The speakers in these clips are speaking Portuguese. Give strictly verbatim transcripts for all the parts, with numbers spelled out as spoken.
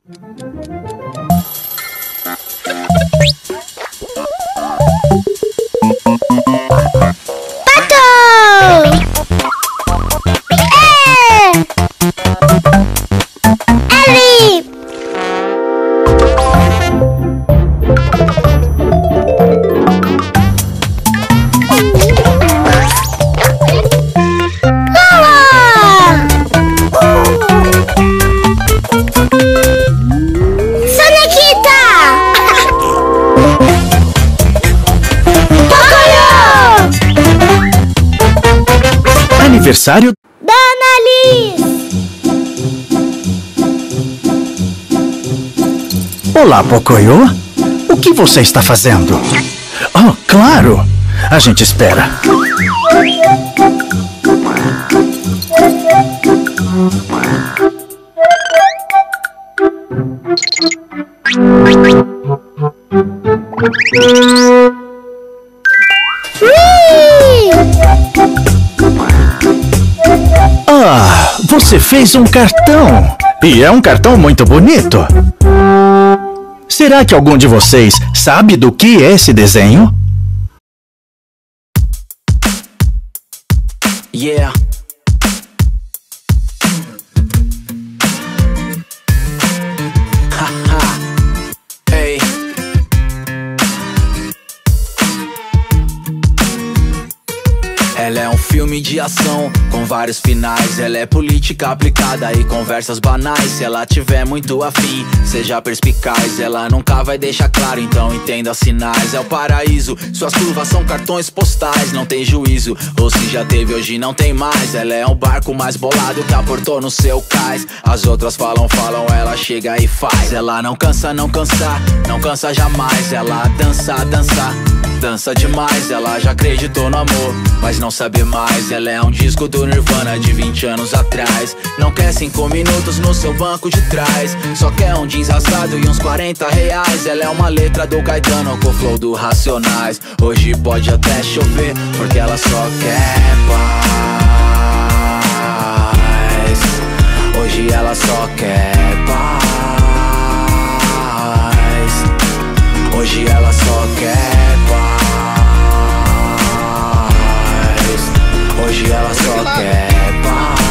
Aniversário da Annalise. Olá, Pocoyo. O que você está fazendo? Oh, claro! A gente espera. Ah, você fez um cartão. E é um cartão muito bonito. Será que algum de vocês sabe do que é esse desenho? Yeah. Haha. Hey. Ela é um filme de ação com vários finais. Ela é política aplicada e conversas banais. Se ela tiver muito afim, seja perspicaz. Ela nunca vai deixar claro, então entenda sinais. É o paraíso, suas curvas são cartões postais. Não tem juízo, ou se já teve, hoje não tem mais. Ela é um barco mais bolado que aportou no seu cais. As outras falam, falam, ela chega e faz. Ela não cansa, não cansa, não cansa jamais. Ela dança, dança, dança demais. Ela já acreditou no amor, mas não sabe mais. Ela é um disco do Nirvana de vinte anos atrás. Não quer cinco minutos no seu banco de trás. Só quer um jeans rasgado e uns quarenta reais. Ela é uma letra do Caetano com o flow do Racionais. Hoje pode até chover, porque ela só quer paz. Hoje ela só quer paz. Hoje ela só quer paz. Hoje ela só quer paz.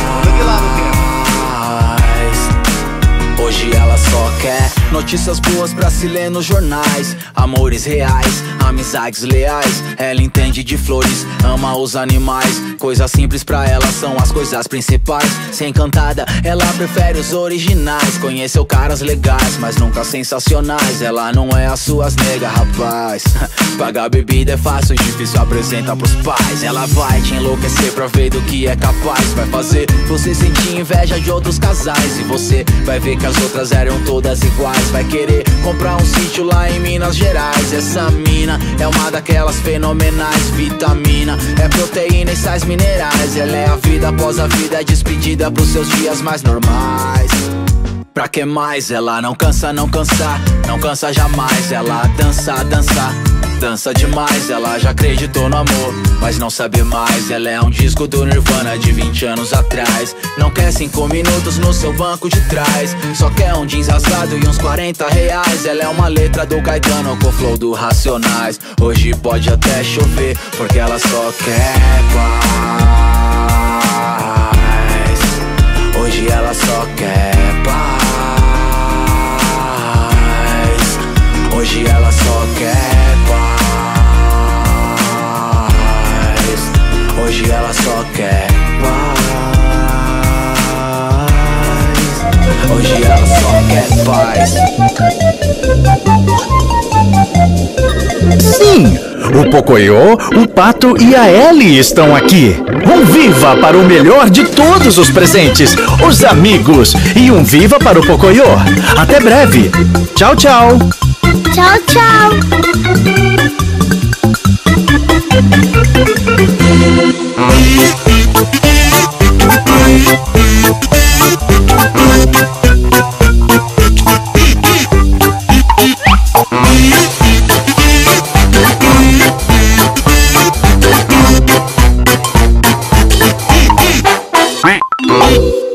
Hoje ela só quer notícias boas pra se ler nos jornais. Amores reais, amizades leais. Ela entende de flores, ama os animais. Coisas simples pra ela são as coisas principais. Sem cantada, ela prefere os originais. Conheceu caras legais, mas nunca sensacionais. Ela não é as suas nega, rapaz. Pagar bebida é fácil, difícil apresentar pros pais. Ela vai te enlouquecer pra ver do que é capaz. Vai fazer você sentir inveja de outros casais. E você vai ver que as outras eram todas iguais. Vai querer comprar um sítio lá em Minas Gerais. Essa mina é uma daquelas fenomenais. Vitamina, é proteína e sais minerais. Ela é a vida após a vida, é despedida pros seus dias mais normais. Pra que mais? Ela não cansa, não cansa, não cansa jamais. Ela dança, dança, dança demais. Ela já acreditou no amor, mas não sabe mais. Ela é um disco do Nirvana de vinte anos atrás. Não quer cinco minutos no seu banco de trás. Só quer um jeans rasgado e uns quarenta reais. Ela é uma letra do Caetano com o flow do Racionais. Hoje pode até chover, porque ela só quer paz. Hoje ela só quer paz. Hoje ela só quer paz. Hoje ela só quer paz. Hoje ela só quer paz. Sim! O Pocoyo, o Pato e a Ellie estão aqui. Um viva para o melhor de todos os presentes, os amigos. E um viva para o Pocoyo. Até breve. Tchau, tchau. Tchau, tchau. Quack.